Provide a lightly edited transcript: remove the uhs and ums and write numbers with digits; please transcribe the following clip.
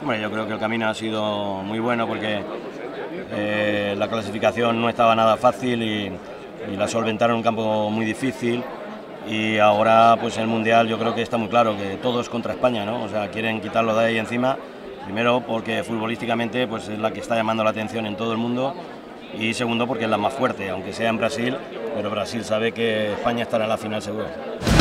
Hombre, yo creo que el camino ha sido muy bueno porque la clasificación no estaba nada fácil y la solventaron en un campo muy difícil. Y ahora, pues el Mundial, yo creo que está muy claro que todo es contra España, ¿no? O sea, quieren quitarlo de ahí encima. Primero, porque futbolísticamente pues es la que está llamando la atención en todo el mundo. Y segundo, porque es la más fuerte, aunque sea en Brasil, pero Brasil sabe que España estará en la final seguro.